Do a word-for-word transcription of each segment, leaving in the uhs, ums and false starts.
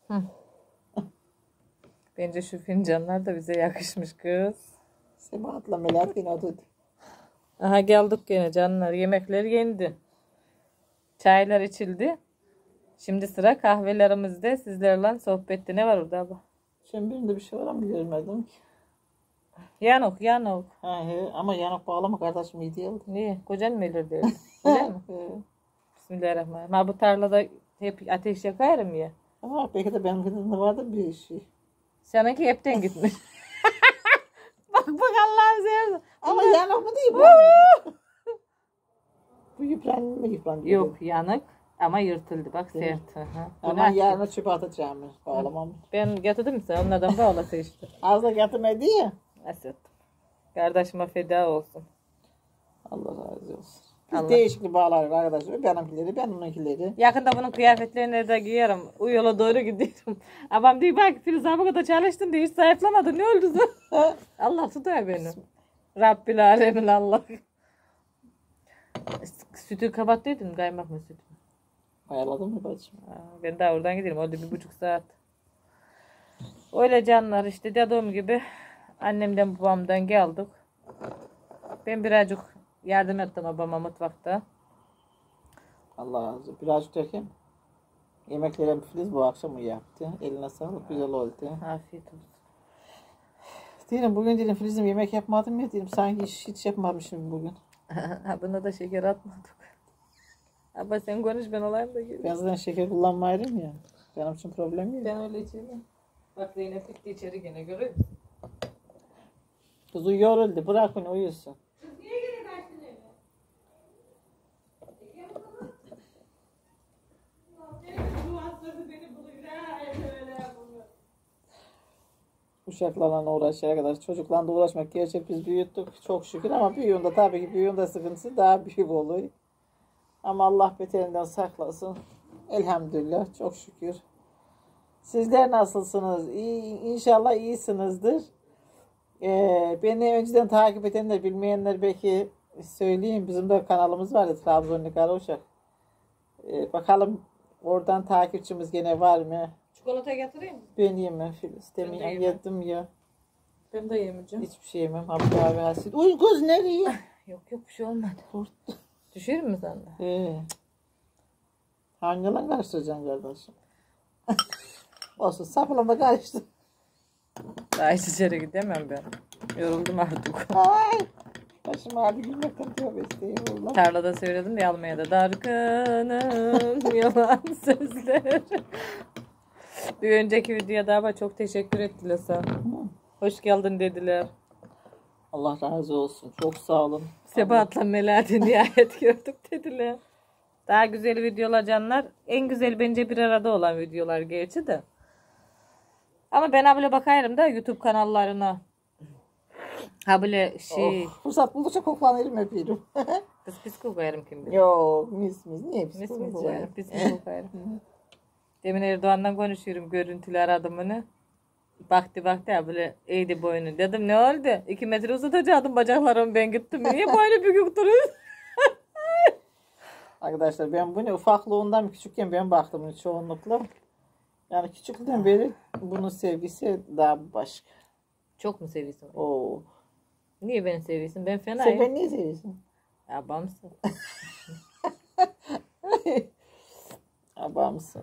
Hı. Bence şu fincanlar da bize yakışmış kız. Sebahat'la Melahat yine oturdu. Aha geldik gene canlar. Yemekler yendi. Çaylar içildi. Şimdi sıra kahvelerimizde sizlerle sohbette. Ne var orada abla? Şimdi birinde bir şey var ama görmedim ki. Yanık yanık. Ha, he, ama yanık bağlama kardeşim iyi değil. Niye? Kocan mı ölür diyor. Öyle mi? He. Bismillahirrahmanirrahim. Ha bu tarlada hep ateş yakarım ya. Ama belki de benim de vardı bir şey. Seninki hepten gitmiş. Bak bak Allah'ım seversen. Ama yanık mı değil bu? Bu yıprandı mı yıprandı? Yok yanık ama yırtıldı. Bak sert. Hı hı. Bu Ama ne? yarına çöpe atacağım bağlamam. Ben getirdim size onlardan bağlasa işte. Az da getirmedi ya. Esat. Kardeşime feda olsun. Allah razı olsun. Biz Allah. değişikli bağlarız arkadaşlar. Benimkileri, ben onunkileri. Yakında bunun kıyafetlerini de giyerim. O yola doğru gidiyorum. Babam diyor bak Filiz abi kadar çalıştın diye hiç zayıflamadın. Ne oldu sen? Allah tutar beni. Rabbil alemin Allah. Sütü kapattıydın kaymak mı sütü? Ayarladın mı bacım? Aa, ben daha oradan giderim. Orada bir buçuk saat. Öyle canlar işte dediğim gibi annemden babamdan geldik. Ben birazcık yardım ettim babama mutfakta. Allah razı olsun. Birazcık derken yemekleri Filiz bu akşam yaptı. Eline sağlık. Güzel oldu. Afiyet olsun. Diyelim bugün dedim Filiz'im yemek yapmadım ya dedim. Sanki hiç, hiç yapmamışım bugün. Buna da şeker atmadık. Ama sen konuş ben olayım da geleyim. Ben zaten şeker kullanmayırım ya. Benim için problem yok. Ben öyle içeyim. Bak Zeynep gitti içeri gene görüyor musun? Kız yoruldu. Bırak onu uyusun. Uşaklarla uğraşıyor arkadaş. Çocuklarla uğraşmak gerçek biz büyüttük çok şükür ama büyüğünde tabii ki büyüğünde sıkıntısı daha büyük oluyor. Ama Allah beterinden saklasın. Elhamdülillah çok şükür. Sizler nasılsınız? İyi, inşallah iyisinizdir. Ee, beni önceden takip edenler bilmeyenler belki söyleyeyim. Bizim de kanalımız vardı Trabzonlu Karauşak. Ee, bakalım oradan takipçimiz gene var mı? Çikolata getireyim mi? Ben yemem Filiz. Ben de Demin yemem. yedim ya. Ben de yemeyeceğim. Hiçbir şey yemem. Hatta abi hasit. Uy kız nereye? Yok yok bir şey olmadı. Düşür mü sen de? Ee, hangiyle karıştıracaksın kardeşim? Olsun sapıla da karıştı. Daha hiç içeri gidemem ben. Yoruldum artık. Ay. Başım ağrı gülmekten tövbe estağfurullah. Tarlada söyledim ya almaya da dargınım yalan sözler. Bir önceki videoda ama çok teşekkür ettiler sana. Hoş geldin dediler. Allah razı olsun. Çok sağ olun. Sebahat'la Melahat'i nihayet gördük dediler. Daha güzel videolar canlar. En güzel bence bir arada olan videolar gerçi de. Ama ben abile bakarım da YouTube kanallarına. Ha böyle şey. Oh, fırsat buldukça koklanırım öpüyorum. Kız pis kokarım kim bilir. Yo mis mis. Niye pis Mis mis koklayacağım? canım pis mi kokarım. Demin Erdoğan'dan konuşuyorum. Görüntülü aradım onu. Baktı baktı ya böyle eğdi boynu. Dedim ne oldu? İki metre uzatacaktım bacaklarımı ben gittim. Niye boynu bükük duruyor? Arkadaşlar ben bunu ufaklığından küçükken ben baktım bunu çoğunlukla. Yani küçüklükten beri bunun sevgisi daha başka. Çok mu seviyorsun? Oo. Niye beni seviyorsun? Ben Sen fenayım. beni niye seviyorsun? Abamsın. Abamsın.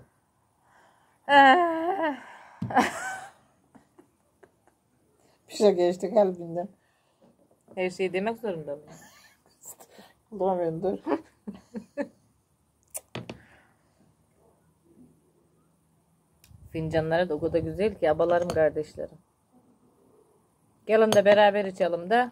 Bir şey geçti kalbinden. Her şeyi demek zorunda mı? Bulamıyorum dur. Fincanları da o kadar güzel ki abalarım kardeşlerim. Gelin de beraber içelim de.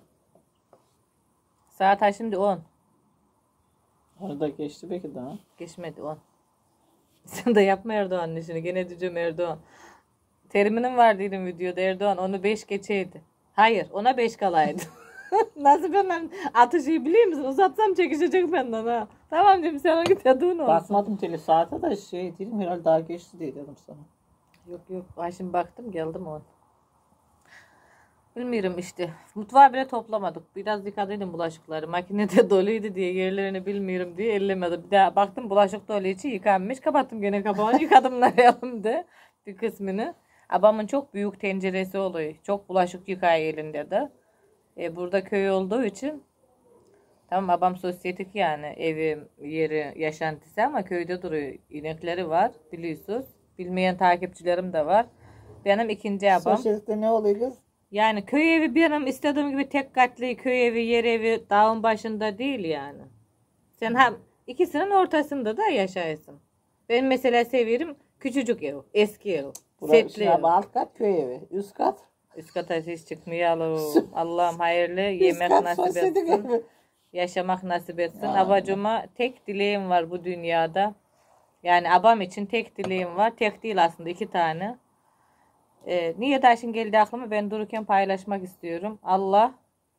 Saat ha şimdi on. Onu da geçti belki daha. Geçmedi on. Sen de yapma Erdoğan'ın işini. Gene diyeceğim Erdoğan. Teriminin var dedim videoda Erdoğan. Onu beş geçeydi. Hayır ona beş kalaydı. Nasıl ben atışıyı biliyor musun? Uzatsam çekişecek benden ha. Tamam dedim sen git yadığın olsun. Bakmadım tele saate de şey dedim herhalde daha geçti diye dedim sana. Yok yok. Ay şimdi baktım geldim on. Bilmiyorum işte. Mutfağı bile toplamadık. Biraz yıkadıydım bulaşıkları. Makinede doluydu diye yerlerini bilmiyorum diye ellemedim. Bir daha baktım bulaşık dolu için yıkanmış. Kapattım gene kapağını. Yıkadım narayalımda bir kısmını. Abamın çok büyük tenceresi oluyor. Çok bulaşık yıkay elinde de. E, burada köy olduğu için tamam babam sosyetik yani evi, yeri, yaşantısı ama köyde duruyor. İnekleri var biliyorsunuz. Bilmeyen takipçilerim de var. Benim ikinci abam. Sosyetikte ne oluyor kız? Yani köy evi benim istediğim gibi tek katlı köy evi, yer evi dağın başında değil yani. Sen hem ikisinin ortasında da yaşayasın. Ben mesela severim küçücük ev, eski ev, setli Burası ev. alt kat köy evi. Üst kat. Üst kata hiç çıkmayalım. Allah'ım hayırlı yemek kat nasip sosyetik etsin. evi. Yaşamak nasip etsin. Aynen. Abacıma tek dileğim var bu dünyada. Yani abam için tek dileğim var. Tek değil aslında iki tane. Ee, niye taşın geldi aklıma ben dururken paylaşmak istiyorum. Allah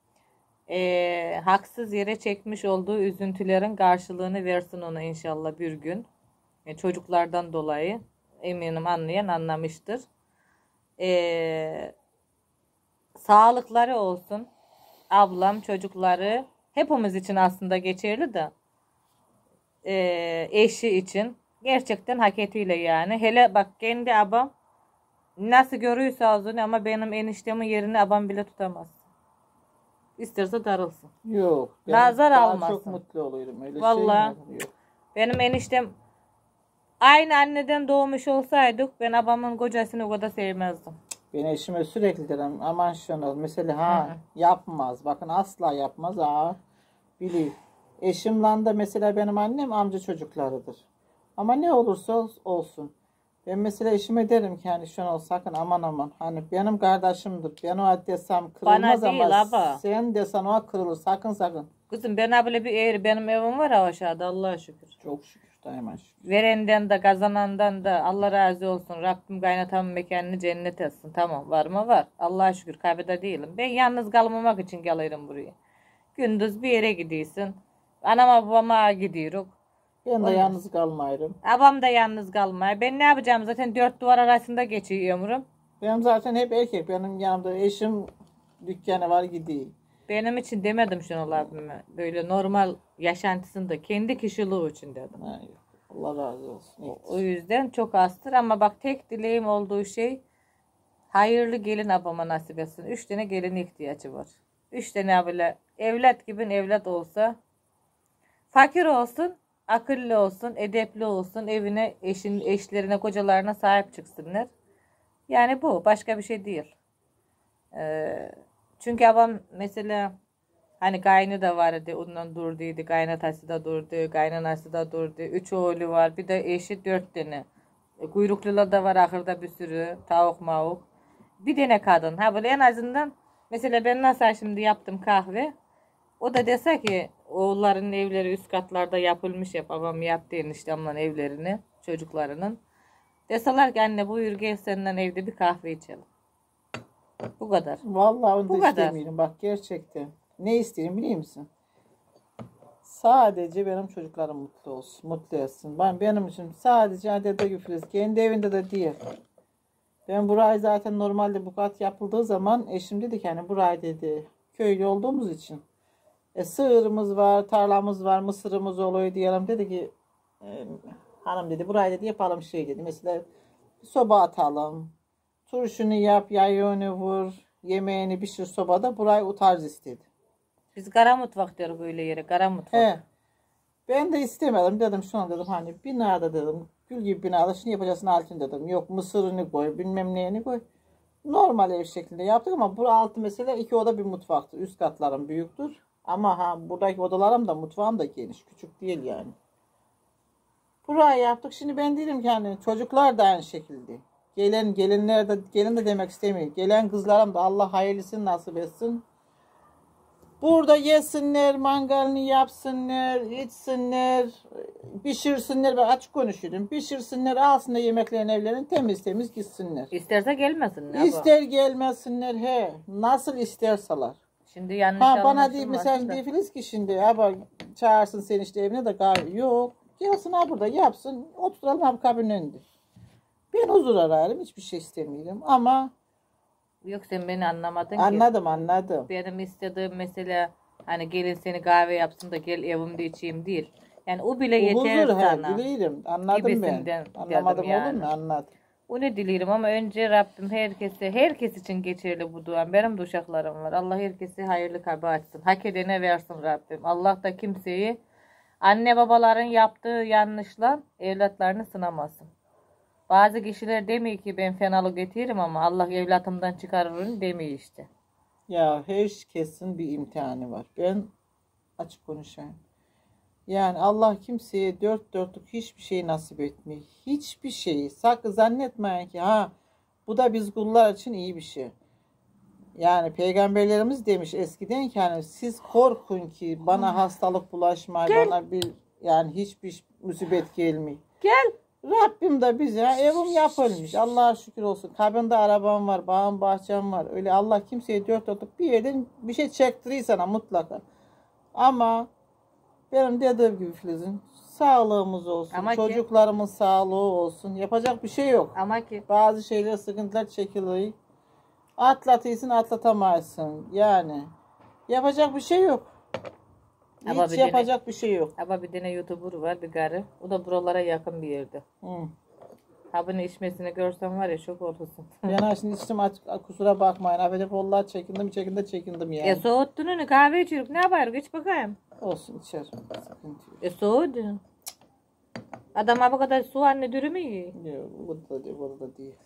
e, haksız yere çekmiş olduğu üzüntülerin karşılığını versin ona inşallah bir gün. E, çocuklardan dolayı eminim anlayan anlamıştır. E, sağlıkları olsun. Ablam çocukları hepimiz için aslında geçerli de e, eşi için gerçekten hak etiyle yani. Hele bak kendi abam nasıl görüyorsa ağzını ama benim eniştemin yerini abam bile tutamaz. İsterse darılsın. Yok. ben Nazar daha almasın. Çok mutlu oluyorum. Öyle Vallahi. şey mi? Yok. Benim eniştem aynı anneden doğmuş olsaydık ben abamın kocasını o kadar sevmezdim. Ben eşime sürekli derim aman şunu mesela ha Hı hı. yapmaz. Bakın asla yapmaz ha. Biliyor. Eşimle de mesela benim annem amca çocuklarıdır. Ama ne olursa ol- olsun. Ben mesela eşime derim ki hani şunu sakın aman aman. Hani benim kardeşimdir. Ben o desem kırılmaz Bana değil ama abla. sen desen o kırılır. Sakın sakın. Kızım ben böyle bir eğri benim evim var ha aşağıda Allah'a şükür. Çok şükür daima şükür. Verenden de kazanandan da Allah razı olsun. Rabbim kaynatamın mekanını cennet etsin. Tamam var mı var. Allah'a şükür kaybeder değilim. Ben yalnız kalmamak için gelirim buraya. Gündüz bir yere gidiyorsun. Anama babama gidiyoruz. Ben de Olmaz. yalnız kalmayırım. Babam da yalnız kalmıyor. Ben ne yapacağım zaten dört duvar arasında geçiyor ömrüm. Benim zaten hep erkek. Benim yanımda eşim dükkanı var gidiyor. Benim için demedim şunu abime. Böyle normal yaşantısında kendi kişiliği için dedim. Ha, yok. Allah razı olsun. O- O yüzden çok azdır ama bak tek dileğim olduğu şey hayırlı gelin abama nasip etsin. Üç tane gelin ihtiyacı var. Üç tane böyle evlat gibi evlat olsa fakir olsun, akıllı olsun, edepli olsun, evine, eşin, eşlerine, kocalarına sahip çıksınlar. Yani bu başka bir şey değil. Ee, çünkü abam mesela hani kaynı da vardı ondan durduydu, kaynatası da durdu, kaynanası da durdu. Üç oğlu var, bir de eşi dört tane. E, kuyruklular da var ahırda bir sürü, tavuk mavuk. Bir tane kadın. Ha böyle en azından mesela ben nasıl şimdi yaptım kahve. O da dese ki oğulların evleri üst katlarda yapılmış ya babam yaptı eniştemle evlerini çocuklarının. Deseler ki anne buyur gel senden evde bir kahve içelim. Bu kadar. Vallahi onu Bu da kadar. istemiyorum. Bak gerçekten. Ne isterim biliyor musun? Sadece benim çocuklarım mutlu olsun. Mutlu etsin. Ben, benim için sadece adede güfresi. Kendi evinde de değil. Ben burayı zaten normalde bu kat yapıldığı zaman eşim dedi ki hani burayı dedi köylü olduğumuz için. E, sığırımız var, tarlamız var, mısırımız oluyor diyelim. Dedi ki e, hanım dedi burayı dedi yapalım şey dedi. Mesela soba atalım. Turşunu yap, yayını vur, yemeğini pişir sobada. Burayı o tarz istedi. Biz kara mutfak diyoruz böyle yere. Kara mutfak. He. Ben de istemedim. Dedim şuna dedim hani binada dedim. Gül gibi binada şunu yapacaksın altın dedim. Yok mısırını koy, bilmem neyini koy. Normal ev şeklinde yaptık ama bu altı mesela iki oda bir mutfaktır. Üst katlarım büyüktür. Ama ha buradaki odalarım da mutfağım da geniş. Küçük değil yani. Burayı yaptık. Şimdi ben dedim ki hani çocuklar da aynı şekilde. Gelen gelinler de gelin de demek istemiyor. Gelen kızlarım da Allah hayırlısını nasip etsin. Burada yesinler, mangalını yapsınlar, içsinler, pişirsinler. Ben açık konuşuyorum. Pişirsinler, alsınlar yemeklerini evlerini temiz temiz gitsinler. İsterse gelmesin. Ne bu? İster gelmesinler he. Nasıl isterseler. Şimdi yanlış Ha bana değil anlaşılmasın mesela da. değil Filiz ki şimdi abi çağırsın seni işte evine de gayet yok. Gelsin ha burada yapsın. Oturalım abi kabinin önünde. Ben huzur ararım. Hiçbir şey istemiyorum ama Yok sen beni anlamadın ki. Anladım anladım. Benim istediğim mesela hani gelin seni kahve yapsın da gel evimde içeyim değil. Yani o bile Bu yeter huzur he sana. bilirim. Anladım Gibisinden ben. Anlamadım dedim olur yani. mu? Anladım. O ne dilerim ama önce Rabbim herkese, herkes için geçerli bu duam. Benim de uşaklarım var. Allah herkese hayırlı kalbi açsın. Hak edene versin Rabbim. Allah da kimseyi anne babaların yaptığı yanlışla evlatlarını sınamasın. Bazı kişiler demiyor ki ben fenalık getiririm ama Allah evlatımdan çıkarırım demiyor işte. Ya herkesin bir imtihanı var. Ben açık konuşayım. Yani Allah kimseye dört dörtlük hiçbir şey nasip etmiyor. Hiçbir şeyi. Sakın zannetmeyin ki ha bu da biz kullar için iyi bir şey. Yani peygamberlerimiz demiş eskiden ki hani siz korkun ki bana hastalık bulaşmay, bana bir yani hiçbir musibet gelmiyor. Gel. Rabbim de bize evim yapılmış. Allah'a şükür olsun. Kabinde arabam var, bağım bahçem var. Öyle Allah kimseye dört dörtlük bir yerden bir şey çektiriyor sana mutlaka. Ama benim dediğim gibi Filiz'in sağlığımız olsun, Ama ki- çocuklarımın sağlığı olsun. Yapacak bir şey yok. Ama ki Bazı şeyler, sıkıntılar çekiliyor. Atlatıysın, atlatamazsın. Yani yapacak bir şey yok. Ama Hiç bir de ne- yapacak bir şey yok. ama bir tane YouTuber var bir garı. O da buralara yakın bir yerde. Hı. Ha bunu içmesini görsem var ya şok olursun. Ben şimdi içtim aç, kusura bakmayın. Affedip vallahi çekindim, çekindim, çekindim yani. E soğuttun onu kahve içiyoruz. Ne yaparız? İç bakayım. Olsun içerim. Sıkıntı yok. E soğudun. Adam bu kadar soğanla dürümü yiyor. Yok, o da değil, o da değil.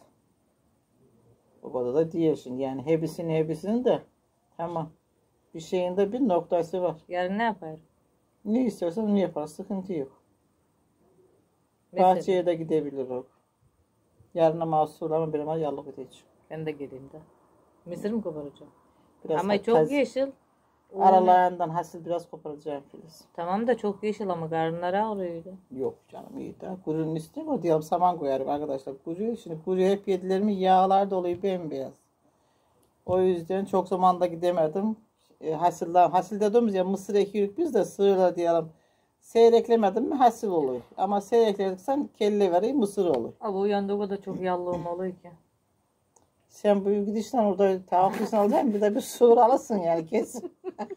O kadar da değil şimdi. Yani hepsinin hepsinin de tamam. Bir şeyin de bir noktası var. Yarın ne yapar? Ne istersen onu yapar. Sıkıntı yok. Mesela, Bahçeye de gidebilir o. Yarına mahsul ama benim yallık ödeyeceğim. ben de geleyim de. Mısır mı koparacağım? Biraz Ama ha- çok taz- yeşil. O ne? Aralarından hasil biraz koparacağım Filiz. Tamam da çok yeşil ama karınları ağrıyor. Yok canım iyi de. Kurunun üstüne mi diyelim saman koyarım arkadaşlar. Kuru, şimdi kuru hep yedilerimi yağlar dolayı bembeyaz. O yüzden çok zamanda gidemedim. E, hasiller, hasil dediğimiz ya mısır ekiyoruz biz de sığırla diyelim. Seyreklemedim mi hasil olur. Ama seyreklersen kelle vereyim mısır olur. Ama uyandığı kadar çok yallığım oluyor ki. Sen bu gidişten orada tavuk kuşunu alacaksın bir de bir sığır alırsın yani kesin.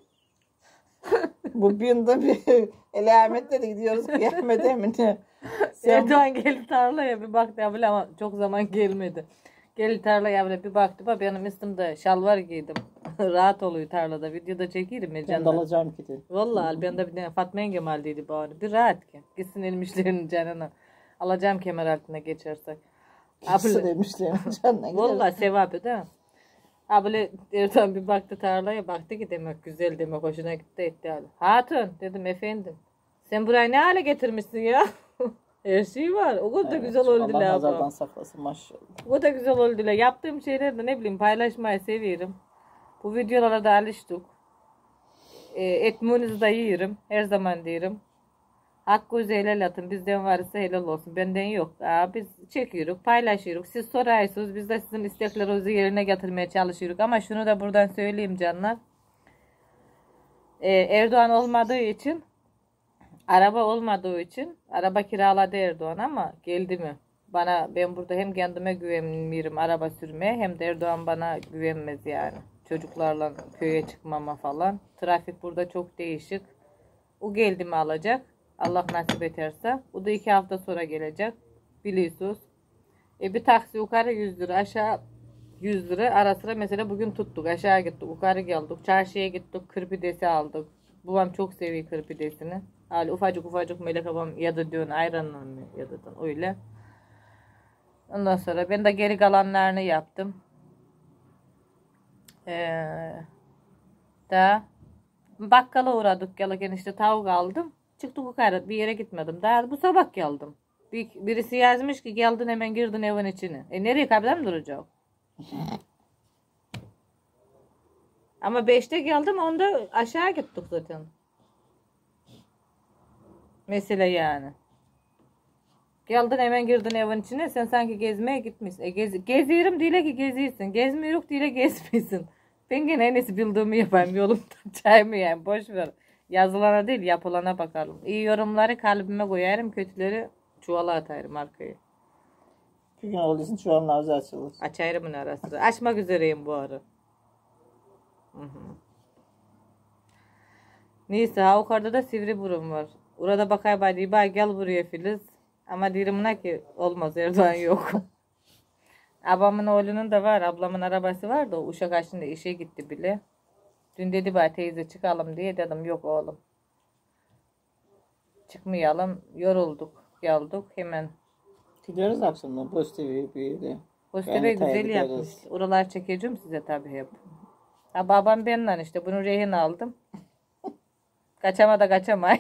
Bu binde bir elametle de gidiyoruz kıyamete mi ne? Sen Erdoğan geldi tarlaya bir baktı ya bile ama çok zaman gelmedi. Geldi tarlaya bile bir baktı. Bak benim üstümde şalvar giydim. Rahat oluyor tarlada. Videoda çekiyorum ya ben de canlar. alacağım ki de. Vallahi ben de bir tane Fatma yengem aldıydı bari. Bir rahat ki. Gitsin elmişlerin canına. Alacağım kemer altına geçersek. Kısı demişler canına gidelim. Vallahi sevap değil mi? Abla Erdoğan bir baktı tarlaya baktı ki demek güzel demek hoşuna gitti etti hali. Hatun dedim efendim. Sen burayı ne hale getirmişsin ya? Her şey var. O kadar Evet, güzel Allah oldu la nazardan bu. saklasın maşallah. O kadar güzel oldu la. Yaptığım şeyleri de ne bileyim paylaşmayı seviyorum. Bu videolara da alıştık. E, etminizi de yiyorum. Her zaman diyorum. Hakkınızı helal atın. Bizden varsa helal olsun. Benden yok. Aa, biz çekiyoruz, paylaşıyoruz. Siz soruyorsunuz. Biz de sizin isteklerinizi yerine getirmeye çalışıyoruz. Ama şunu da buradan söyleyeyim canlar. Ee, Erdoğan olmadığı için, araba olmadığı için, araba kiraladı Erdoğan ama geldi mi? Bana, ben burada hem kendime güvenmiyorum araba sürmeye hem de Erdoğan bana güvenmez yani. Çocuklarla köye çıkmama falan. Trafik burada çok değişik. O geldi mi alacak. Allah nasip ederse. O da iki hafta sonra gelecek. Biliyorsunuz. E bir taksi yukarı yüz lira aşağı yüz lira. Ara sıra mesela bugün tuttuk. Aşağı gittik. Yukarı geldik. Çarşıya gittik. Kırpidesi aldık. Babam çok seviyor kırpidesini. Hali ufacık ufacık melek babam yadı diyorsun ayranla mı yadıdan öyle. Ondan sonra ben de geri kalanlarını yaptım. Ee, da bakkala uğradık gelirken işte tavuk aldım. Çıktık yukarı bir yere gitmedim. Daha bu sabah geldim. Bir, birisi yazmış ki geldin hemen girdin evin içine. E nereye kapıda mı duracak? Ama beşte geldim onda aşağı gittik zaten. Mesela yani. Geldin hemen girdin evin içine sen sanki gezmeye gitmişsin. E gez, geziyorum diyle ki geziyorsun. Gezmiyoruz diyle gezmiyorsun. Ben gene en iyisi bildiğimi yapayım yolumdan çayımı yani boş ver. Yazılana değil yapılana bakalım. İyi yorumları kalbime koyarım kötüleri çuvala atarım arkaya. Bir gün olduysun şu an ağzı açılır. Açarımın arası. Açmak üzereyim bu ara. Hı hı. Neyse ha yukarıda da sivri burun var. Orada bakay bay bay gel buraya Filiz. Ama diyorum ona ki olmaz Erdoğan yok. Ablamın oğlunun da var. Ablamın arabası var da o uşak açtığında işe gitti bile. Dün dedi bana teyze çıkalım diye dedim yok oğlum. Çıkmayalım. Yorulduk. Geldik hemen. Gidiyoruz akşamdan Boz T V'ye bir yere. Posteri güzel yapmış. Oralar çekeceğim size tabii hep. Ha babam benimle işte bunu rehin aldım. Kaçama da kaçamay.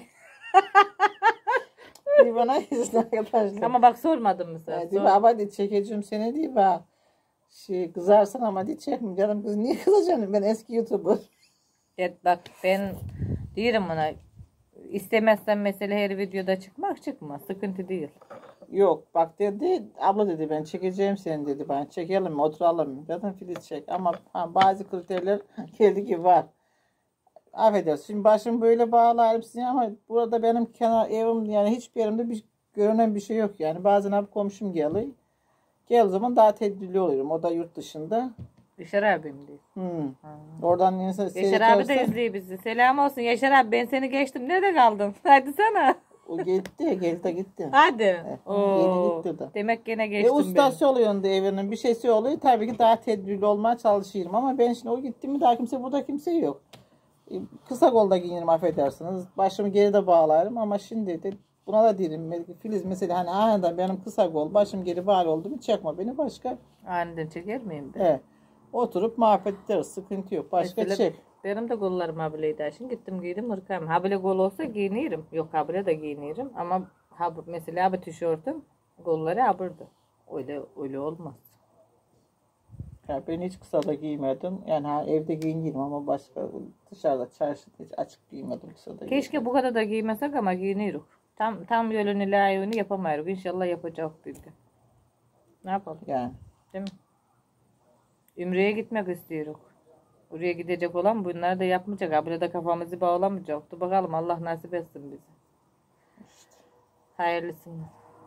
Bir bana izin arkadaşlar. Ama bak sormadım mı sen? Ya, diye baba de çekeceğim seni diye bak. Şey kızarsın ama diye çekmeyeyim. Canım kız niye kızacaksın? Ben eski YouTuber. Evet bak ben diyorum ona istemezsen mesela her videoda çıkmak çıkma. Sıkıntı değil. Yok bak dedi abla dedi ben çekeceğim seni dedi bana çekelim mi oturalım mı dedim Filiz çek ama ha, bazı kriterler geldi ki var affedersin şimdi başım böyle bağlarım size ama burada benim kenar evim yani hiçbir yerimde bir görünen bir şey yok yani bazen abi komşum geliyor gel zaman daha tedbirli oluyorum o da yurt dışında. Yaşar abim değil. Hmm. Oradan insan Yaşar abi de izliyor bizi. Selam olsun Yaşar abi ben seni geçtim nerede kaldın? Hadi sana. O gitti, geldi de gitti. Hadi. Evet, Oo. yeni gitti de. Demek gene E geçtim ustası oluyor da evinin bir şeysi oluyor. Tabii ki daha tedbirli olmaya çalışıyorum ama ben şimdi o gitti mi daha kimse burada kimse yok. E, kısa kolda giyinirim affedersiniz. Başımı geride bağlarım ama şimdi de buna da derim. Filiz mesela hani aniden benim kısa kol başım geri bağlı oldu mu çekme beni başka. ben. Aniden çeker miyim ben? Evet. Oturup muhabbet ederiz. Sıkıntı yok. Başka Mesela çek. benim de kollarım abileydi. Şimdi gittim giydim ırkam. Habile kol olsa giyinirim. Yok habile de giyinirim. Ama hab mesela abi tişörtüm kolları abırdı. Öyle öyle olmaz. Ya ben hiç kısa da giymedim. Yani ha, evde giyinirim ama başka dışarıda çarşıda hiç açık giymedim kısa da. Keşke bu kadar da giymesek ama giyiniyoruz. Tam tam yolunu layığını yapamayız. İnşallah yapacak bir gün. Ne yapalım? Yani. Değil mi? Ümre'ye gitmek istiyoruz. Oraya gidecek olan bunlar da yapmayacak. Abla da kafamızı bağlamayacaktı. Bakalım Allah nasip etsin bize. Hayırlısını.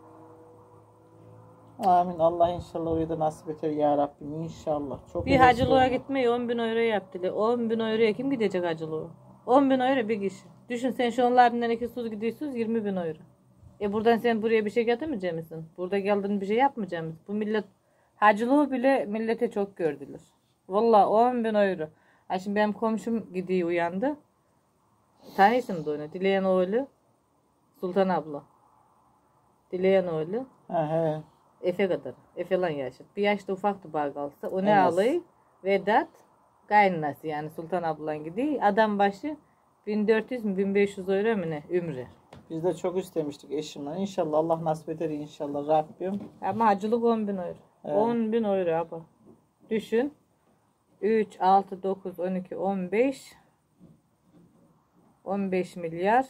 Amin. Allah inşallah oraya da nasip eder ya Rabbim. İnşallah. Çok Bir hacılığa gitmeyi on bin euro yaptılar. on bin euroya kim gidecek hacılığa? on bin euro bir kişi. Düşün sen şu onlardan iki sus gidiyorsunuz yirmi bin euro. E buradan sen buraya bir şey getirmeyecek misin? Burada geldin bir şey yapmayacak mısın? Bu millet hacılığı bile millete çok gördüler. Valla on bin euro. Ha şimdi benim komşum gidiyor uyandı. Tanıyorsun da onu. Dileyen oğlu. Sultan abla. Dileyen oğlu. Ha, he. Efe kadar. Efe lan yaşıt. Bir yaşta ufaktı bağ kalsa. O ne Evet. alıyor? Vedat. Kaynanası yani Sultan ablan gidiyor. Adam başı bin dört yüz mü bin beş yüz euro mu ne? Ümre. Biz de çok istemiştik eşimle. İnşallah Allah nasip eder inşallah Rabbim. Ama hacılık on bin euro. Evet. on bin euro abi. Düşün. üç, altı, dokuz, on iki, on beş on beş milyar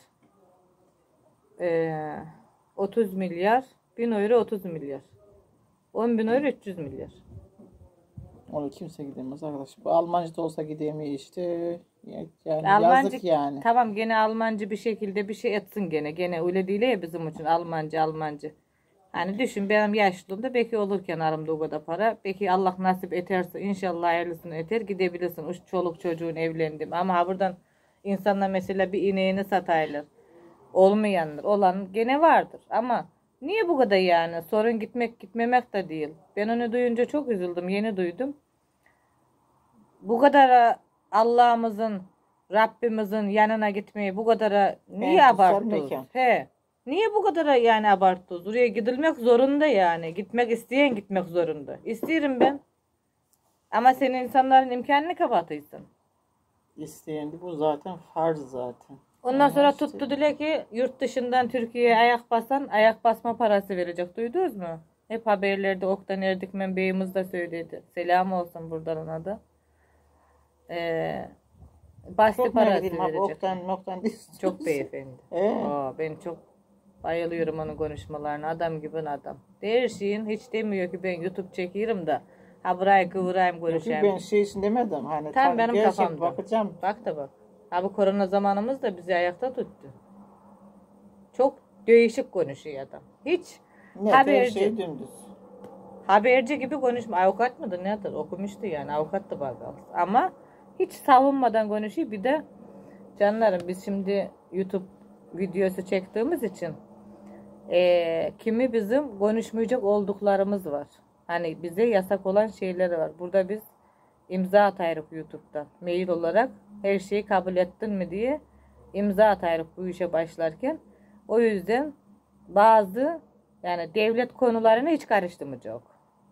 ee, otuz milyar bin euro otuz milyar on bin euro üç yüz milyar. Onu kimse gidemez arkadaş. Bu Almanca'da olsa gidemiyor işte. Yani Almancı, yazık yani. tamam gene Almancı bir şekilde bir şey etsin gene. Gene öyle değil ya bizim için Almancı Almancı. Hani düşün benim yaşlılığımda belki olur kenarımda o kadar para. Belki Allah nasip ederse inşallah hayırlısını eter gidebilirsin. Üç çoluk çocuğun evlendim. Ama ha buradan insanlar mesela bir ineğini sataylar. Olmayanlar olan gene vardır. Ama niye bu kadar yani? Sorun gitmek gitmemek de değil. Ben onu duyunca çok üzüldüm. Yeni duydum. Bu kadar Allah'ımızın Rabbimizin yanına gitmeyi bu kadar niye En kutsal abartıyoruz? mekan. He. Niye bu kadar yani abartıyoruz? Oraya gidilmek zorunda yani. Gitmek isteyen gitmek zorunda. İsterim ben. Ama sen insanların imkanını kapatıyorsun. İsteyendi bu zaten farz zaten. Ondan Ama sonra işte- tuttu dile ki yurt dışından Türkiye'ye ayak basan ayak basma parası verecek. Duydunuz mu? Hep haberlerde Oktan Erdikmen Bey'imiz de söyledi. Selam olsun buradan ona da. Ee, bastı Çok parası merak abi. verecek. Oktan noktan değil. Çok beyefendi. Ee? Aa, ben çok bayılıyorum onun konuşmalarına. Adam gibi adam. Her şeyin hiç demiyor ki ben YouTube çekiyorum da ha burayı kıvırayım Yok, konuşayım. ben şey için demedim. Hani Tam tam benim gerçek kafamda. bakacağım. Bak da bak. Ha bu korona zamanımız da bizi ayakta tuttu. Çok değişik konuşuyor adam. Hiç Ne her haberci. şey dümdüz. Haberci gibi konuşma. Avukat mıdır nedir? Okumuştu yani. Avukattı bakalım. Ama hiç savunmadan konuşuyor. Bir de canlarım biz şimdi YouTube videosu çektiğimiz için eee, kimi bizim konuşmayacak olduklarımız var. Hani bize yasak olan şeyleri var. Burada biz imza atayırız YouTube'dan. Mail olarak her şeyi kabul ettin mi diye imza atayırız bu işe başlarken. O yüzden bazı yani devlet konularına hiç karıştırmayacak.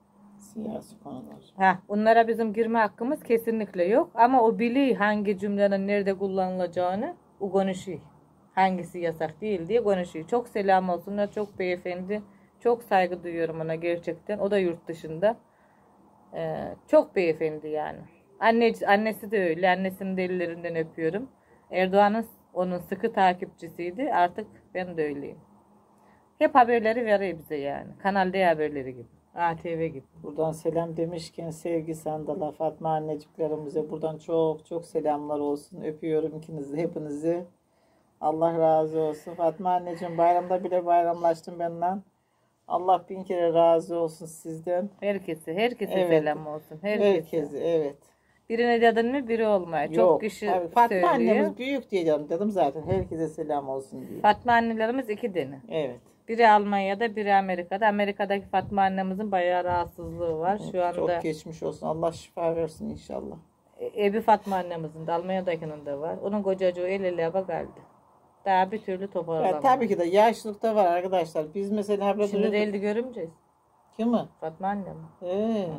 Siyasi konular. Ha, onlara bizim girme hakkımız kesinlikle yok. Ama o biliyor hangi cümlenin nerede kullanılacağını o konuşuyor. Hangisi yasak değil diye konuşuyor. Çok selam olsunlar. Çok beyefendi. Çok saygı duyuyorum ona gerçekten. O da yurt dışında. Ee, çok beyefendi yani. Anne, annesi de öyle. Annesinin de ellerinden öpüyorum. Erdoğan'ın onun sıkı takipçisiydi. Artık ben de öyleyim. Hep haberleri veriyor bize yani. Kanal D haberleri gibi. A T V gibi. Buradan selam demişken sevgi sandala Fatma anneciklerimize buradan çok çok selamlar olsun. Öpüyorum ikinizi, hepinizi. Allah razı olsun. Fatma anneciğim bayramda bile bayramlaştım benden. Allah bin kere razı olsun sizden. Herkese, herkese Evet. selam olsun. Herkese. Herkese, evet. Birine dedin mi biri olmaya. Çok Yok, kişi tabii Fatma söylüyor. annemiz büyük diyelim dedim zaten. Herkese selam olsun diye. Fatma annelerimiz iki tane. Evet. Biri Almanya'da, biri Amerika'da. Amerika'daki Fatma annemizin bayağı rahatsızlığı var. Şu anda Çok geçmiş olsun. Allah şifa versin inşallah. e, Ebi Fatma annemizin de Almanya'dakinin de var. Onun kocacığı el ele geldi. Daha bir türlü Ya, toparlanmadı. tabii ki de yaşlılıkta var arkadaşlar. Biz mesela Şimdi de burada elde görümceyiz. kim mi? Fatma annem. Ee,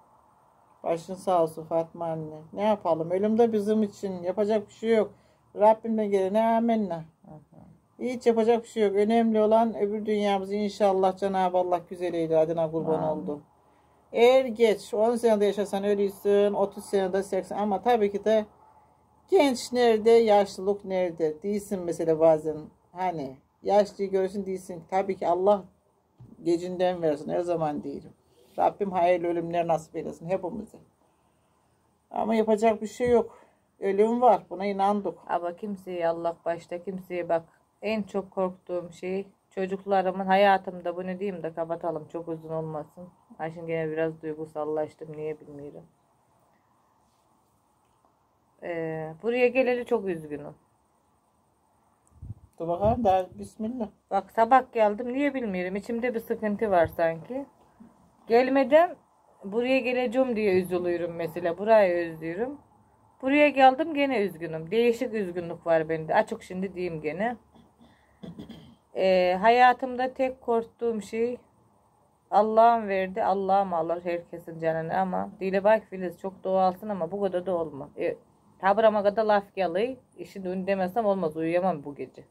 başın sağ olsun Fatma anne. Ne yapalım? Ölüm de bizim için. Yapacak bir şey yok. Rabbimden gelene amenna. Hiç yapacak bir şey yok. Önemli olan öbür dünyamızı inşallah Cenab-ı Allah güzel eyle. Adına kurban Amin. oldu. Eğer geç on senede yaşasan ölüysün, otuz senede seksen ama tabii ki de genç nerede, yaşlılık nerede? Değilsin mesela bazen. Hani yaşlıyı görürsün değilsin. Tabii ki Allah gecinden versin. Her zaman değilim. Rabbim hayırlı ölümler nasip eylesin hepimize. Ama yapacak bir şey yok. Ölüm var. Buna inandık. Ama kimseye Allah başta kimseye bak. En çok korktuğum şey çocuklarımın hayatımda bunu diyeyim de kapatalım çok uzun olmasın. Ha şimdi gene biraz duygusallaştım niye bilmiyorum. Ee, buraya geleli çok üzgünüm. Dur bakalım daha bismillah. Bak sabah geldim niye bilmiyorum içimde bir sıkıntı var sanki. Gelmeden buraya geleceğim diye üzülüyorum mesela burayı özlüyorum. Buraya geldim gene üzgünüm. Değişik üzgünlük var bende. Açık şimdi diyeyim gene. Ee, hayatımda tek korktuğum şey Allah'ım verdi. Allah'ım alır herkesin canını ama dile bak Filiz çok doğalsın ama bu kadar da olmaz. E, tabirama kadar laf geliyor. Şimdi onu demezsem olmaz. Uyuyamam bu gece.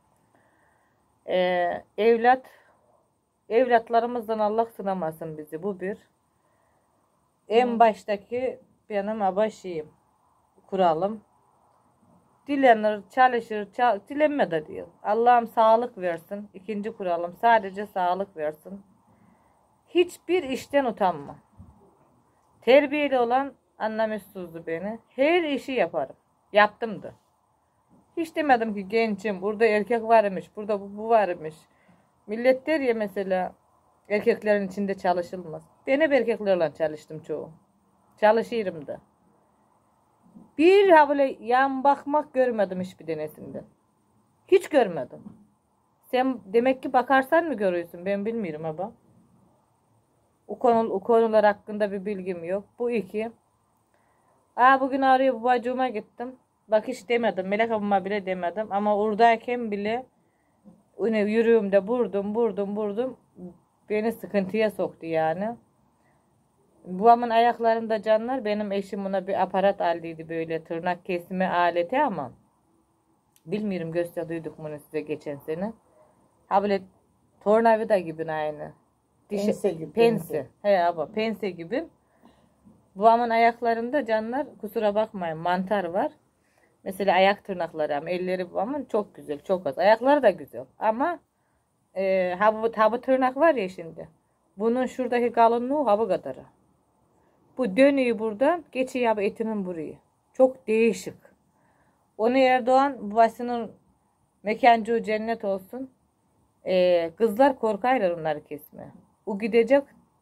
Ee, evlat evlatlarımızdan Allah sınamasın bizi. Bu bir. En baştaki benim abaşıyım. Kuralım. Dilenir, çalışır, çal dilenme de diyor. Allah'ım sağlık versin. İkinci kuralım sadece sağlık versin. Hiçbir işten utanma. Terbiyeli olan anlamsızdı beni. Her işi yaparım. Yaptım da. Hiç demedim ki gençim, burada erkek varmış, burada bu, bu varmış. Millet der ya mesela erkeklerin içinde çalışılmaz. Ben hep erkeklerle çalıştım çoğu. Çalışırım da. Bir ha böyle yan bakmak görmedim hiçbir denesinde. Hiç görmedim. Sen demek ki bakarsan mı görüyorsun? Ben bilmiyorum ama. O, konu, o konular hakkında bir bilgim yok. Bu iki. Aa bugün arıyor babacığıma gittim. Bak hiç demedim. Melek abime bile demedim. Ama oradayken bile yine yürüyümde vurdum, vurdum, vurdum. Beni sıkıntıya soktu yani. Babamın ayaklarında canlar. Benim eşim ona bir aparat aldıydı böyle tırnak kesme aleti ama bilmiyorum gösterdiydik bunu size geçen sene. Ha böyle tornavida gibi aynı. Dişi, Pense gibi, pense. pense. He abi pense gibi. Babamın ayaklarında canlar kusura bakmayın mantar var. Mesela ayak tırnakları ama elleri babamın çok güzel çok az. Ayakları da güzel ama e, ha, bu, ha bu tırnak var ya şimdi. Bunun şuradaki kalınlığı ha bu kadarı. Bu dönüyor buradan geçiyor etinin burayı. Çok değişik. Onu Erdoğan babasının mekancı cennet olsun. Ee, kızlar korkaylar onları kesme. O gidecek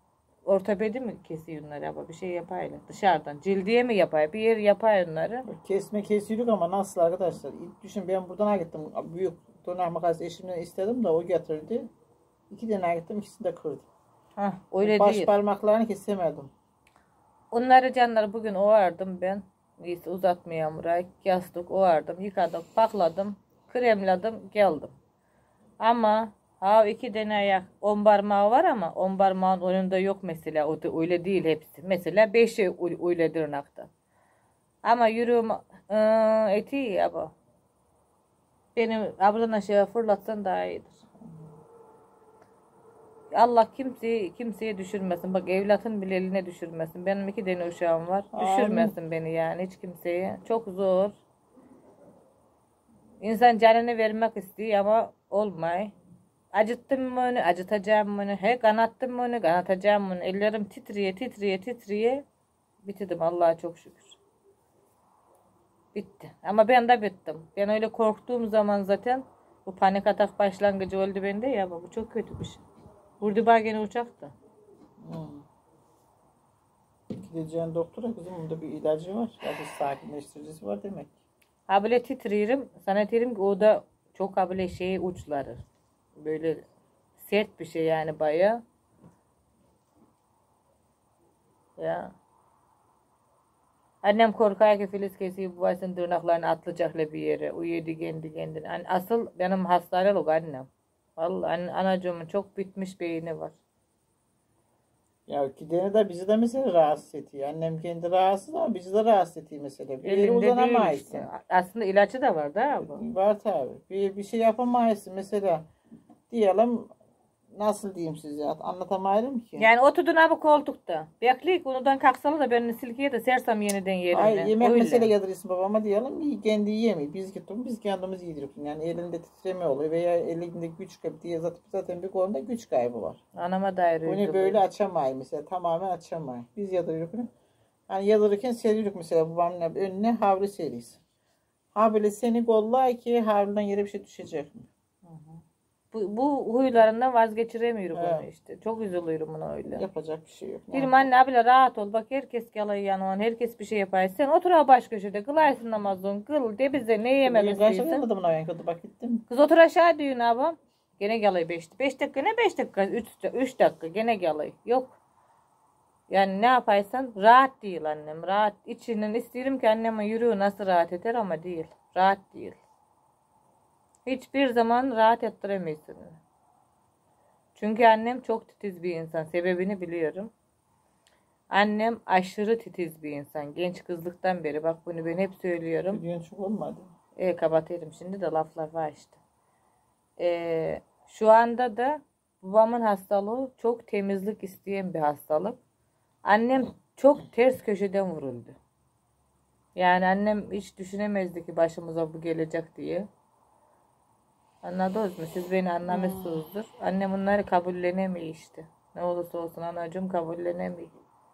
ortopedi mi kesiyor onları ama bir şey yapayla dışarıdan cildiye mi yapay bir yer yapay onları. Kesme kesiyorduk ama nasıl arkadaşlar? İlk düşün ben buradan gittim. Büyük tırnak makası eşimden istedim de o getirdi. İki tane gittim ikisini de kırdım. Hah, öyle Baş değil. parmaklarını kesemedim. Onları canları bugün ovardım ben. Neyse uzatmayayım burayı. Yastık ovardım, yıkadım, pakladım, kremladım, geldim. Ama ha iki tane ayak on parmağı var ama on parmağın önünde yok mesela. O da öyle değil hepsi. Mesela beşi öyle tırnakta. Ama yürüyüm ıı, eti ya bu. Benim ablan aşağı fırlatsan daha iyidir. Allah kimseyi kimseye düşürmesin. Bak evlatın bile eline düşürmesin. Benim iki tane uşağım var. Amin. Düşürmesin beni yani hiç kimseye. Çok zor. İnsan canını vermek istiyor ama olmay. Acıttım mı onu, acıtacağım mı onu, he kanattım mı onu, kanatacağım mı onu. Ellerim titriye, titriye, titriye. Bitirdim Allah'a çok şükür. Bitti. Ama ben de bittim. Ben öyle korktuğum zaman zaten bu panik atak başlangıcı oldu bende ya. Bu çok kötü bir şey. Vurdu bana gene uçakta. Hmm. Gideceğin doktora kızım bunda bir ilacı var. Hafif sakinleştiricisi var demek. Ha böyle titriyorum. Sana derim ki o da çok ha böyle şey uçları. Böyle sert bir şey yani baya. Ya. Annem korkar ki Filiz kesiyor babasının tırnaklarını atlayacaklar bir yere. Uyuyordu kendi kendine. Yani asıl benim hastanelik annem. Vallahi anacığımın çok bitmiş beyni var. Ya gideni de bizi de mesela rahatsız ediyor. Annem kendi rahatsız ama bizi de rahatsız ediyor mesela. Bir yere Elinde değil uzanamayız. işte. Aslında ilacı da var da bu. Var tabi. Bir, bir şey yapamayız. Mesela diyelim nasıl diyeyim size anlatamayırım ki. Yani oturdun abi koltukta. Bekleyik ondan kalksalı da ben silkeye de sersem yeniden yerine. Ay, yemek Öyle. mesele yadırırsın babama diyelim. iyi, Kendi yiyemiyor. Biz gittik biz kendimiz yediriyoruz. Yani elinde titreme oluyor veya elinde güç kaybı diye zaten, zaten bir konuda güç kaybı var. Anama dair Bunu böyle açamayız mesela. Tamamen açamayız. Biz yadırıyoruz. Yani yadırırken seriyoruz mesela babamla önüne havlu serisi. Ha böyle seni kollay ki havludan yere bir şey düşecek mi? Bu, bu huylarından vazgeçiremiyorum Evet. onu işte. Çok üzülüyorum buna öyle. Yapacak bir şey yok. Dedim anne abla rahat ol. Bak herkes yalayı yanıvan. Herkes bir şey yapar. Sen otur ha baş köşede. Kılaysın namazını. Kıl de bize ne yemek Bugün kaç istiyorsun. adımın ayağın kadar bak gittim. Kız otur aşağı düğün abam. Gene yalayı beşti. Beş dakika ne beş dakika? Üç, üç dakika gene yalayı. Yok. Yani ne yaparsan rahat değil annem. Rahat. İçinden isterim ki anneme yürüyor nasıl rahat eder ama değil. Rahat değil. Hiçbir zaman rahat ettiremezsin. Çünkü annem çok titiz bir insan. Sebebini biliyorum. Annem aşırı titiz bir insan. Genç kızlıktan beri. Bak bunu ben hep söylüyorum. Düğün çok olmadı. E, kapatayım şimdi de laflar var işte. E, şu anda da babamın hastalığı çok temizlik isteyen bir hastalık. Annem çok ters köşeden vuruldu. Yani annem hiç düşünemezdi ki başımıza bu gelecek diye. Anladınız mı? Siz beni anlamışsınızdır. Annem bunları kabullenemiyor işte. Ne olursa olsun anacığım kabullenemiyor.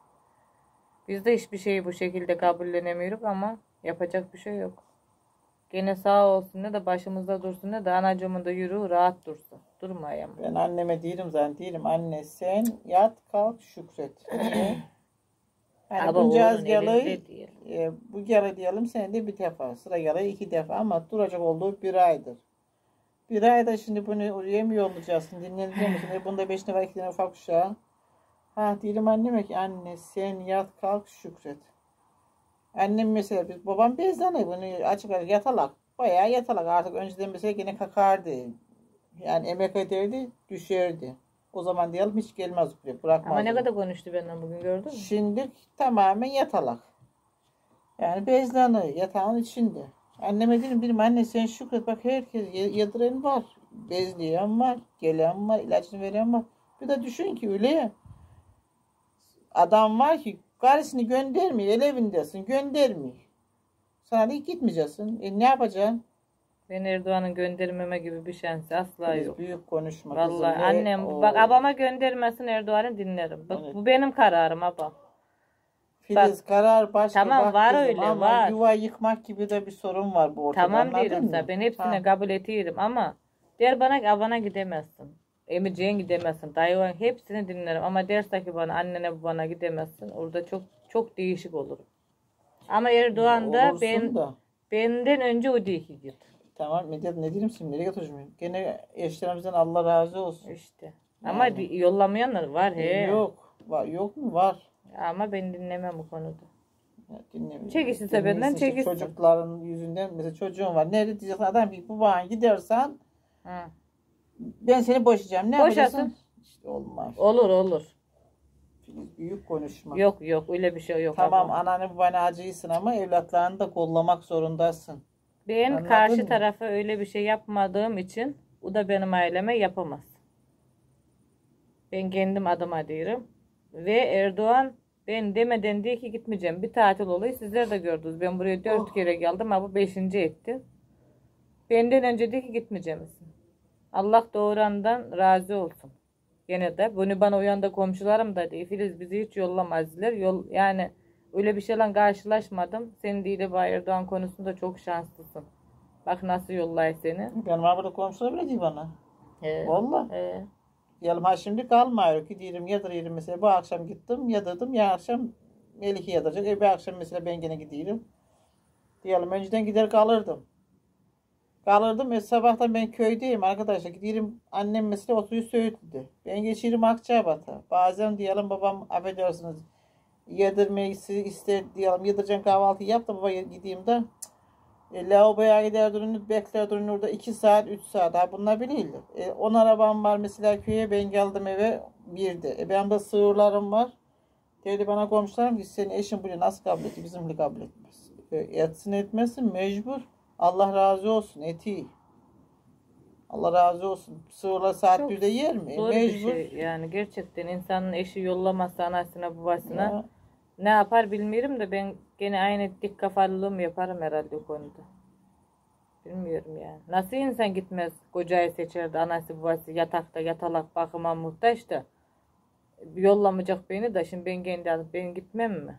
Biz de hiçbir şeyi bu şekilde kabullenemiyoruz ama yapacak bir şey yok. Gene sağ olsun ne de başımızda dursun ne de anacığımın da yürü rahat dursun. Durmayayım. Ben anneme değilim zaten değilim. Anne sen yat kalk şükret. Niye? Yani Ama bunca oğlun yalı, elinde değil. e, bu yalı diyelim senede bir defa. Sıra yalı iki defa ama duracak olduğu bir aydır. Bir ayda şimdi bunu oraya mı yollayacaksın? Dinlenecek misin? E bunda beş tane var iki tane ufak uşağı. Ha diyelim anneme ki anne sen yat kalk şükret. Annem mesela biz babam bezlanıyor bunu açık açık yatalak. Bayağı yatalak artık önceden mesela yine kakardı. Yani emek ederdi düşerdi. O zaman diyelim hiç gelmez buraya bırakmaz. Ama ne kadar konuştu benden bugün gördün mü? Şimdi tamamen yatalak. Yani bezlanıyor yatağın içinde. Anneme dedim benim anne sen şükret bak herkes yadıran var. Bezleyen var. Gelen var. İlaçını veren var. Bir de düşün ki öyle ya. Adam var ki karısını göndermiyor. El evindesin. Göndermiyor. Sana da gitmeyeceksin. E ne yapacaksın? Ben Erdoğan'ın göndermeme gibi bir şansı asla Biz yok. büyük konuşma. Vallahi kızım. annem O- bak abama göndermesin Erdoğan'ı dinlerim. Bak Evet. bu benim kararım abam. Filiz karar başka. Tamam, bak var kızım, öyle, ama var. yuva yıkmak gibi de bir sorun var bu ortada. Tamam anladın diyorum mı? sana ben hepsine Ha. kabul ediyorum ama der bana ki abana gidemezsin. Emiciğin gidemezsin. Dayıvan hepsini dinlerim. Ama derse ki bana annene babana gidemezsin. Orada çok çok değişik olur. Ama Erdoğan da Olursun ben, da. benden önce o değil ki git. Tamam ne, ne diyeyim şimdi nereye götüreceğim? Gene eşlerimizden Allah razı olsun. İşte. Ama Yani. di- yollamayanlar var he. Yok. Var, yok mu? Var. Ama ben dinlemem bu konuda. Ya, dinlemiyorum. Çekişirse benden Dinliyorsun işte çekişsin. Çocukların yüzünden mesela çocuğun var. Nerede diyeceksin adam bir bu bana gidersen Hı. ben seni boşayacağım. Ne Boşasın. yapacaksın? İşte olmaz. Olur olur. Büyük konuşma. Yok yok öyle bir şey yok. Tamam abla. ananı babana acıysın ama evlatlarını da kollamak zorundasın. Ben Anladın karşı mı? tarafa öyle bir şey yapmadığım için o da benim aileme yapamaz. Ben kendim adıma diyorum. Ve Erdoğan ben demeden diye ki gitmeyeceğim. Bir tatil olayı sizler de gördünüz. Ben buraya dört Oh. kere geldim ama bu beşinci etti. Benden önce de ki gitmeyeceğim. Allah doğurandan razı olsun. Gene de bunu bana uyan da komşularım da değil. Filiz bizi hiç yollamazlar. Yol, yani öyle bir şeyle karşılaşmadım. Senin değil de Erdoğan konusunda çok şanslısın. Bak nasıl yollay seni. Benim burada komşular bile değil bana. He. Valla. He. Diyelim ha şimdi kalmıyor ki diyelim yadırıyorum mesela bu akşam gittim yadırdım ya akşam Melike yadıracak. E bir akşam mesela ben gene gidiyorum. Diyelim önceden gider kalırdım. Kalırdım e sabahtan ben köydeyim arkadaşlar gidiyorum annem mesela oturuyor Söğütlü'de. Ben geçirim Akçabat'a. Bazen diyelim babam affedersiniz yedirmeyi ister diyelim yedireceğim kahvaltı yap da baba gideyim de E, lavaboya gider durun, bekler durun orada iki saat, üç saat. Ha bunlar biliydi. E, on arabam var mesela köye ben geldim eve birde. E, benim de sığırlarım var. Dedi bana komşularım ki senin eşin bunu nasıl kabul etti? Bizimle kabul etmez. E, etsin etmesin mecbur. Allah razı olsun eti. Allah razı olsun. Sığırlar saat Çok birde yer mi? E, Zor bir mecbur. şey. Yani gerçekten insanın eşi yollamazsa anasına babasına Ya, ne yapar bilmiyorum da ben gene aynı dik kafalılığımı yaparım herhalde o konuda. Bilmiyorum yani. Nasıl insan gitmez kocayı seçerdi anası babası yatakta yatalak bakıma muhtaç da yollamayacak beni de şimdi ben kendi alıp ben gitmem mi?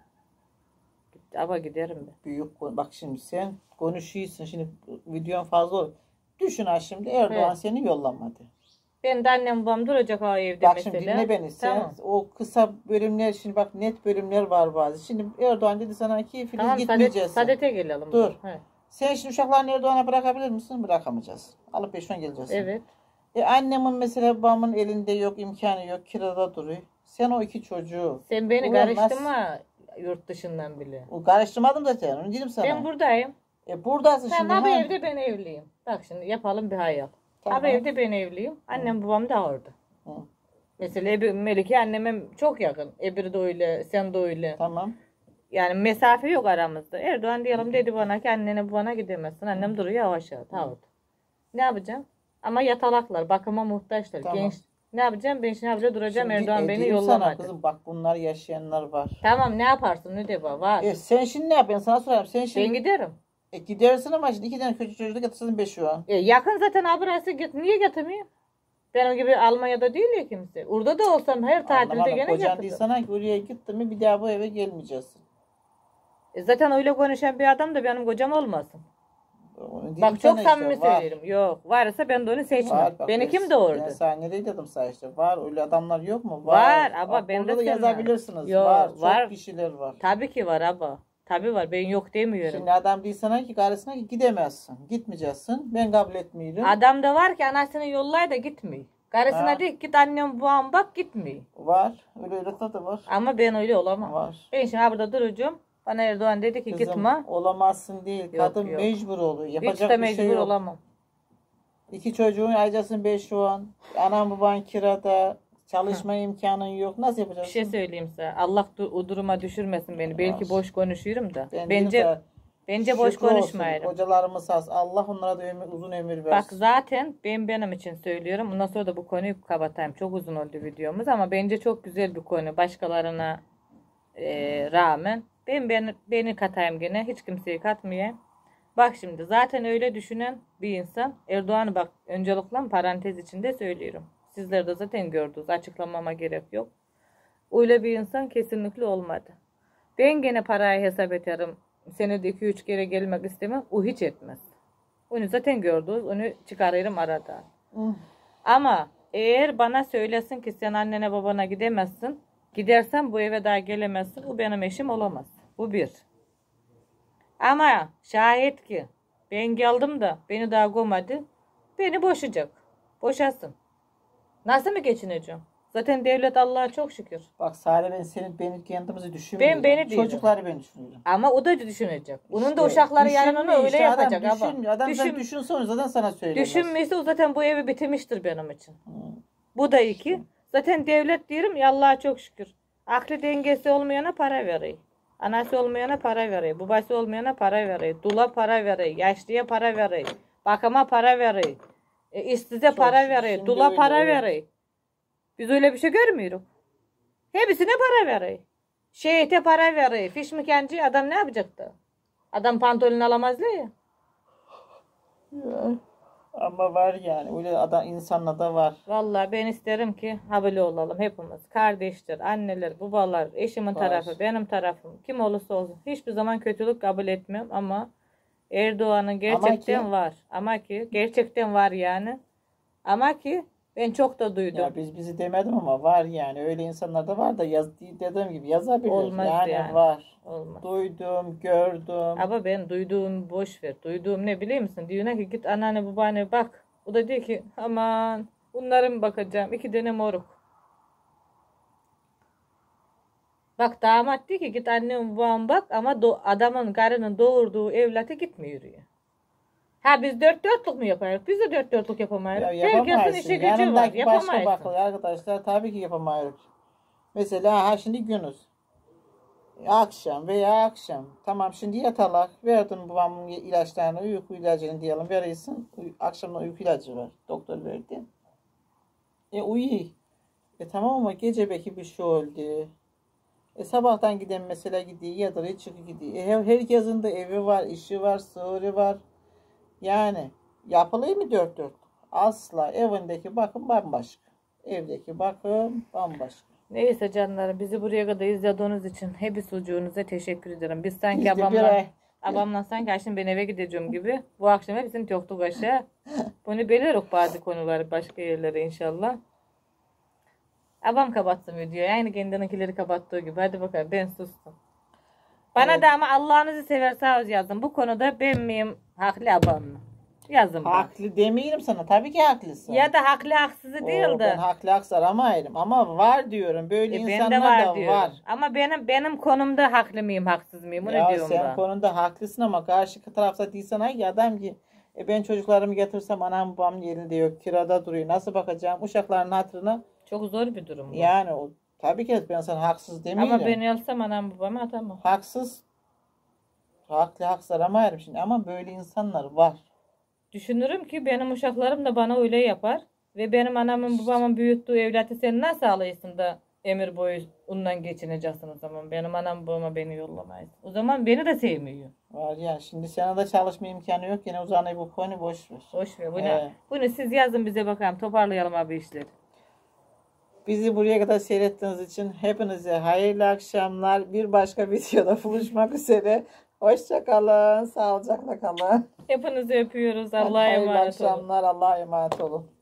Git- Ama giderim ben. büyük konu. Bak şimdi sen konuşuyorsun. Şimdi videon fazla olur. Düşün ha şimdi Erdoğan Evet. seni yollamadı. Ben de annem babam duracak o evde Bak mesela. şimdi dinle beni. Sen Tamam. o kısa bölümler şimdi bak net bölümler var bazı. Şimdi Erdoğan dedi sana ki Filiz Tamam Sadet, gitmeyeceksin. Sadet'e gelelim. Dur. He. Sen şimdi uşaklarını Erdoğan'a bırakabilir misin? Bırakamayacağız. Alıp peşine geleceksin. Evet. E annemin mesela babamın elinde yok imkanı yok kirada duruyor. Sen o iki çocuğu. Sen beni Ulan karıştırma yurt dışından bile. O karıştırmadım zaten onu dedim sana. Ben buradayım. E buradasın Sen şimdi. abi ha. evde ben evliyim. Bak şimdi yapalım bir hayal. Tamam. Abi evde ben evliyim. Annem babam da orada. Hı. Mesela Ebi, Melike anneme çok yakın. Ebru da öyle, sen de öyle. Tamam. Yani mesafe yok aramızda. Erdoğan diyelim dedi bana ki annene babana gidemezsin. Annem duruyor aşağı. Tamam. Ne yapacağım? Ama yatalaklar, bakıma muhtaçlar. Tamam. Genç. Ne yapacağım? Ben şimdi burada duracağım. Şimdi, Erdoğan e, beni dedim sana yollamadı. kızım bak bunlar yaşayanlar var. Tamam ne yaparsın? Ne de var. E sen şimdi ne yapıyorsun? Sana sorayım. Sen şimdi Ben giderim. e, gidersin ama şimdi iki tane küçük çocuğu getirsin beş şu an. E, yakın zaten abrası git. Niye getirmeyeyim? Benim gibi Almanya'da değil ya kimse. Orada da olsam her tatilde Anlamadım. gene Kocan getiririm. değil sana ki oraya gittin mi bir daha bu eve gelmeyeceksin. E, zaten öyle konuşan bir adam da benim kocam olmasın. Onu dedim Bak çok sana samimi işte, var. söylüyorum. Yok. Varsa ben de onu seçmem. Var, bak, Beni ben- kim doğurdu? Ben sana nereye dedim sana işte. Var öyle adamlar yok mu? Var, ama Bak, ben de orada da sevmem. yazabilirsiniz. Yok, var. Çok var. kişiler var. Tabii ki var abla. Tabii var. Ben yok demiyorum. Şimdi adam değil sana ki karısına ki gidemezsin. Gitmeyeceksin. Ben kabul etmiyorum. Adam da var ki anasını yollay da gitmiyor. Karısına Ha. değil git annem babam bak gitmiyor. Var. Öyle öyle da var. Ama ben öyle olamam. Var. Ben şimdi ha burada duracağım. Bana Erdoğan dedi ki Kızım, gitme. olamazsın değil. Yok, Kadın yok. mecbur oluyor. Hiç Yapacak de bir mecbur şey yok. olamam. İki çocuğun ayrıcasın beş şu an. Anam baban kirada. Çalışma imkanın yok. Nasıl Bir yapacaksın? şey söyleyeyim size. Allah du- o duruma düşürmesin beni. Belki Var. boş konuşuyorum da. Ben bence diyorum da, bence boş şükür olsun, konuşmayalım. Hocalarımız az. Allah onlara da ömür, uzun ömür versin. Bak zaten ben benim için söylüyorum. Bundan sonra da bu konuyu kapatayım. Çok uzun oldu videomuz ama bence çok güzel bir konu. Başkalarına e, rağmen. Ben, ben beni katayım gene. Hiç kimseyi katmayayım. Bak şimdi zaten öyle düşünen bir insan. Erdoğan'ı bak öncelikle parantez içinde söylüyorum. Sizler de zaten gördünüz. Açıklamama gerek yok. Öyle bir insan kesinlikle olmadı. Ben gene parayı hesap ederim. Senede iki üç kere gelmek istemem. O hiç etmez. Onu zaten gördünüz. Onu çıkarırım arada. Hı. Ama eğer bana söylesin ki sen annene babana gidemezsin. Gidersen bu eve daha gelemezsin. Bu benim eşim olamaz. Bu bir. Ama şayet ki ben geldim de beni daha koymadı. Beni boşayacak. Boşasın. Nasıl mı geçineceğim? Zaten devlet Allah'a çok şükür. Bak Sare ben senin beni kendimizi düşünmüyorum. Ben beni diyorum. Çocukları ben düşünüyorum. Ama o da düşünecek. Onun İşte da uşakları yarın onu düşünmüyor öyle işte, adam yapacak. Ama. düşünmüyor. Adam Düşün, sen düşünse onu zaten sana söylemez. düşünmüyorsa o zaten bu evi bitirmiştir benim için. Hı. Bu da iki. Zaten devlet diyorum ya Allah'a çok şükür. Aklı dengesi olmayana para veriyor. Anası olmayana para veriyor. Babası olmayana para veriyor. Dula para veriyor. Yaşlıya para veriyor. Bakıma para veriyor. E, işsize Çok para şükür, veriyor. şimdi Dula öyle, para evet. veriyor. Biz öyle bir şey görmüyoruz. Hepsine para veriyor. Şehite para veriyor. Fiş mekancı adam ne yapacaktı? Adam pantolon alamaz ya. Ya. Ama var yani. Öyle adam insanla da var. Vallahi ben isterim ki ha böyle olalım hepimiz. Kardeştir, anneler, babalar, eşimin Var. tarafı, benim tarafım. Kim olursa olsun. Hiçbir zaman kötülük kabul etmiyorum ama Erdoğan'ın gerçekten Ama ki- var. Ama ki gerçekten var yani. Ama ki ben çok da duydum. Ya biz bizi demedim ama var yani. Öyle insanlar da var da yaz, dediğim gibi yazabilir. Olmaz yani, yani. var. Olmaz. Duydum, gördüm. Ama ben duyduğum boş ver. Duyduğum ne biliyor musun? Diyor ki git anneanne babaanne bak. O da diyor ki aman bunlara mı bakacağım? İki tane moruk. Bak damat diyor ki git annem babam bak ama do- adamın karının doğurduğu evlatı gitmiyor ya. Ha biz dört dörtlük mü yaparız? Biz de dört dörtlük yapamayız. Ya Herkesin yapamayız. işi gücü var. Yanındaki başka Yapamayız. bakıyor arkadaşlar. Tabii ki yapamayız. Mesela ha şimdi günüz. Akşam veya akşam. Tamam şimdi yatalak. Verdin babamın ilaçlarını, uyku ilacını diyelim. Verirsin. Uy- Akşamda uyku ilacı var. Doktor verdi. E uyu. E tamam ama gece belki bir şey oldu. E sabahtan giden mesela gidiyor, yadırıyor, çıkıyor gidiyor. E, her- herkesin de evi var, işi var, sığırı var. Yani yapılıyor mu dört dört? Asla. Evindeki bakım bambaşka. Evdeki bakım bambaşka. Neyse canlarım bizi buraya kadar izlediğiniz için hepsi sucuğunuza teşekkür ederim. Biz sanki Biz de bir babamla, ay- babamla sanki akşam ben eve gideceğim gibi. Bu akşam hepsini töktük aşağı. Bunu belirok bazı konuları başka yerlere inşallah. Abam kapatsın videoyu. Aynı kendininkileri kapattığı gibi. Hadi bakalım ben sustum. Bana Evet. da ama Allah'ınızı severseniz yazın. Bu konuda ben miyim haklı abam mı? Yazın bana. Haklı demeyelim sana. Tabii ki haklısın. Ya da haklı haksızı Oo, değil de. ben haklı haksız aramayırım. Ama var diyorum. Böyle E, ben insanlar de var da diyorum. var. Ama benim benim konumda haklı mıyım haksız mıyım? Onu Ya diyorum sen ben. konuda haklısın ama karşı tarafta değilsen ay adam ki e ben çocuklarımı getirsem anam babam yerinde yok. Kirada duruyor. Nasıl bakacağım? Uşakların hatırına. Çok zor bir durum bu. Yani o tabii ki ben sana haksız demiyorum. Ama ben ölsem anam babam atamam. Haksız. Haklı haksız aramayırım şimdi ama böyle insanlar var. Düşünürüm ki benim uşaklarım da bana öyle yapar. Ve benim anamın babamın büyüttüğü evlatı sen nasıl alırsın da emir boyu ondan geçineceksin o zaman. Benim anam babama beni yollamayız. O zaman beni de sevmiyor. Var yani şimdi sana da çalışma imkanı yok yine uzanayım bu konu boş ver. Boş ver. Bunu, Evet. bunu siz yazın bize bakalım. Toparlayalım abi işleri. Bizi buraya kadar seyrettiğiniz için hepinize hayırlı akşamlar. Bir başka videoda buluşmak üzere. Hoşça kalın, sağlıcakla kalın. Hepinizi öpüyoruz. Hadi Allah'a hayırlı emanet olun. akşamlar, Allah'a emanet olun.